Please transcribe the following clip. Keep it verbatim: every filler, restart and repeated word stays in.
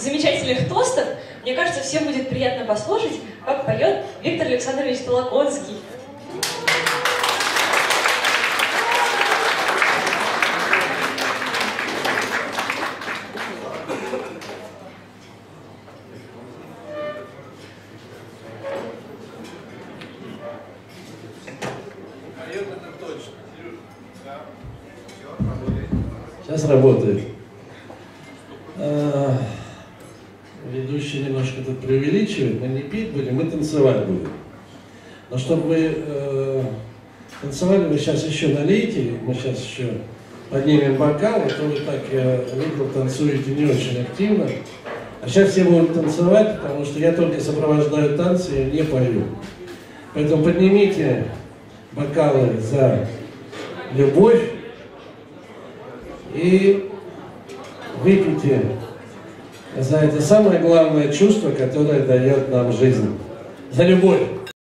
замечательных тостов, мне кажется, всем будет приятно послушать, как поет Виктор Александрович Толоконский. Сейчас работает. А, ведущий немножко тут преувеличивает, мы не пить будем, мы танцевать будем. Но чтобы вы э, танцевали, вы сейчас еще налейте, мы сейчас еще поднимем бокалы, то вы так, я видел, танцуете не очень активно. А сейчас все будут танцевать, потому что я только сопровождаю танцы, я не пою. Поэтому поднимите бокалы за любовь и выпейте за это самое главное чувство, которое дает нам жизнь. За любовь!